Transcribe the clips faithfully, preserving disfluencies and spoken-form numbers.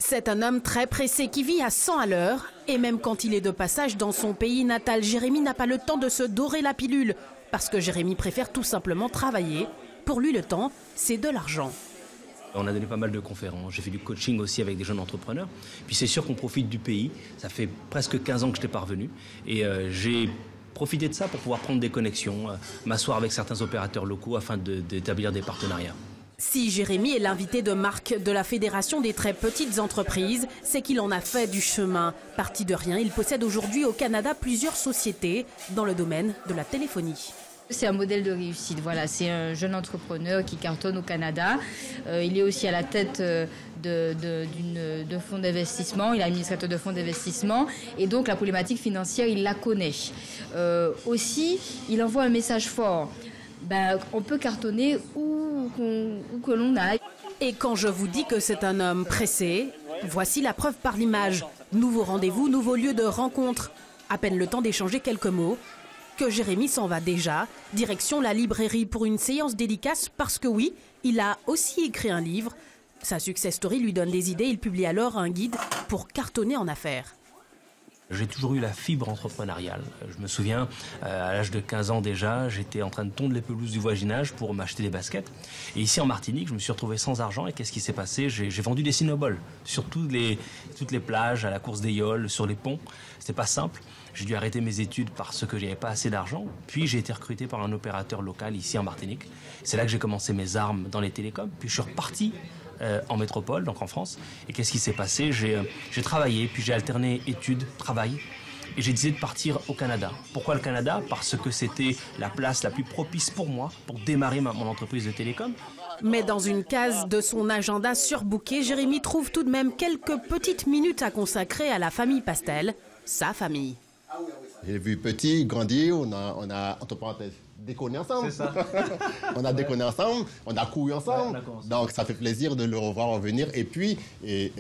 C'est un homme très pressé qui vit à cent à l'heure. Et même quand il est de passage dans son pays natal, Jérémy n'a pas le temps de se dorer la pilule. Parce que Jérémy préfère tout simplement travailler. Pour lui, le temps, c'est de l'argent. On a donné pas mal de conférences, j'ai fait du coaching aussi avec des jeunes entrepreneurs. Puis c'est sûr qu'on profite du pays, ça fait presque quinze ans que je n'étais pas revenu. Et euh, j'ai profité de ça pour pouvoir prendre des connexions, euh, m'asseoir avec certains opérateurs locaux afin de, d'établir des partenariats. Si Jérémy est l'invité de marque de la Fédération des très petites entreprises, c'est qu'il en a fait du chemin. Parti de rien, il possède aujourd'hui au Canada plusieurs sociétés dans le domaine de la téléphonie. C'est un modèle de réussite. Voilà, c'est un jeune entrepreneur qui cartonne au Canada. Euh, il est aussi à la tête de, de, d'une, de fonds d'investissement. Il est administrateur de fonds d'investissement. Et donc, la problématique financière, il la connaît. Euh, aussi, il envoie un message fort. Ben, on peut cartonner où, où que l'on aille. Et quand je vous dis que c'est un homme pressé, voici la preuve par l'image. Nouveau rendez-vous, nouveau lieu de rencontre. À peine le temps d'échanger quelques mots. Que Jérémy s'en va déjà, direction la librairie pour une séance dédicace parce que oui, il a aussi écrit un livre. Sa success story lui donne des idées, il publie alors un guide pour cartonner en affaires. J'ai toujours eu la fibre entrepreneuriale. Je me souviens, euh, à l'âge de quinze ans déjà, j'étais en train de tondre les pelouses du voisinage pour m'acheter des baskets. Et ici en Martinique, je me suis retrouvé sans argent. Et qu'est-ce qui s'est passé ? J'ai, j'ai vendu des Cinnaballs sur toutes les, toutes les plages, à la course des yoles, sur les ponts. C'était pas simple. J'ai dû arrêter mes études parce que j'avais pas assez d'argent. Puis j'ai été recruté par un opérateur local ici en Martinique. C'est là que j'ai commencé mes armes dans les télécoms. Puis je suis reparti euh, en métropole, donc en France. Et qu'est-ce qui s'est passé ? J'ai, euh, j'ai travaillé, puis j'ai alterné études, travail. Et j'ai décidé de partir au Canada. Pourquoi le Canada ? Parce que c'était la place la plus propice pour moi, pour démarrer ma, mon entreprise de télécom. Mais dans une case de son agenda surbooké, Jérémy trouve tout de même quelques petites minutes à consacrer à la famille Pastel, sa famille. J'ai vu petit, grandir, on a, on a entre parenthèses, déconné ensemble. C'est ça. on a déconné ensemble, on a couru ensemble. Ouais, donc ça fait plaisir de le revoir revenir. Et puis, et,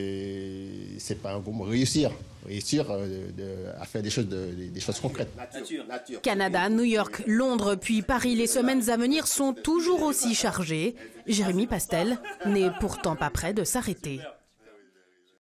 et, c'est pas un gros mot, réussir. Réussir euh, de, à faire des choses, de, des choses concrètes. Nature. Nature. Canada, New York, Londres, puis Paris, les semaines à venir sont toujours aussi chargées. Jérémy Pastel n'est pourtant pas prêt de s'arrêter.